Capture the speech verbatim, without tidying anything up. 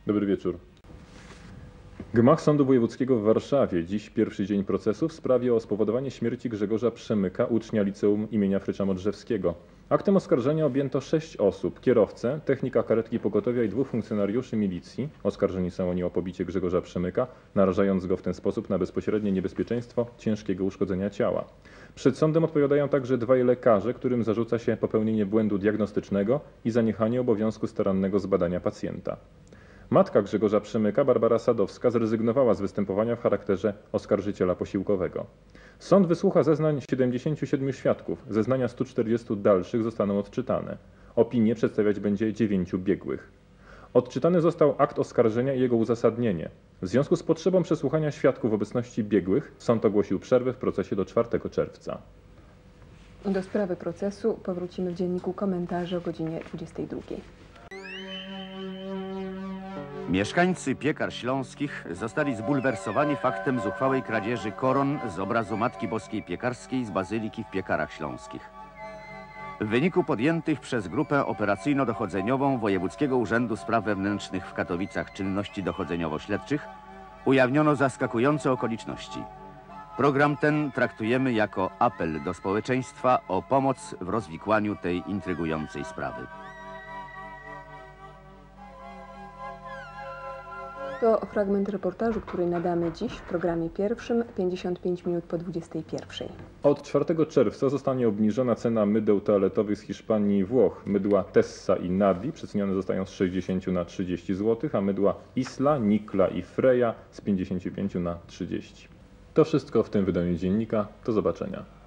Dobry wieczór. Gmach Sądu Wojewódzkiego w Warszawie. Dziś pierwszy dzień procesu w sprawie o spowodowanie śmierci Grzegorza Przemyka, ucznia liceum imienia Frycza Modrzewskiego. Aktem oskarżenia objęto sześć osób: kierowcę, technika karetki pogotowia i dwóch funkcjonariuszy milicji. Oskarżeni są oni o pobicie Grzegorza Przemyka, narażając go w ten sposób na bezpośrednie niebezpieczeństwo ciężkiego uszkodzenia ciała. Przed sądem odpowiadają także dwaj lekarze, którym zarzuca się popełnienie błędu diagnostycznego i zaniechanie obowiązku starannego zbadania pacjenta. Matka Grzegorza Przemyka, Barbara Sadowska, zrezygnowała z występowania w charakterze oskarżyciela posiłkowego. Sąd wysłucha zeznań siedemdziesięciu siedmiu świadków. Zeznania stu czterdziestu dalszych zostaną odczytane. Opinie przedstawiać będzie dziewięciu biegłych. Odczytany został akt oskarżenia i jego uzasadnienie. W związku z potrzebą przesłuchania świadków w obecności biegłych sąd ogłosił przerwę w procesie do czwartego czerwca. Do sprawy procesu powrócimy w dzienniku Komentarze o godzinie dwudziestej drugiej. Mieszkańcy Piekar Śląskich zostali zbulwersowani faktem zuchwałej kradzieży koron z obrazu Matki Boskiej Piekarskiej z Bazyliki w Piekarach Śląskich. W wyniku podjętych przez grupę operacyjno-dochodzeniową Wojewódzkiego Urzędu Spraw Wewnętrznych w Katowicach czynności dochodzeniowo-śledczych ujawniono zaskakujące okoliczności. Program ten traktujemy jako apel do społeczeństwa o pomoc w rozwikłaniu tej intrygującej sprawy. To fragment reportażu, który nadamy dziś w programie pierwszym, pięćdziesiąt pięć minut po dwudziestej pierwszej. Od czwartego czerwca zostanie obniżona cena mydeł toaletowych z Hiszpanii i Włoch. Mydła Tessa i Nadi przecenione zostają z sześćdziesięciu na trzydzieści złotych, a mydła Isla, Nikla i Freja z pięćdziesięciu pięciu na trzydzieści. To wszystko w tym wydaniu dziennika. Do zobaczenia.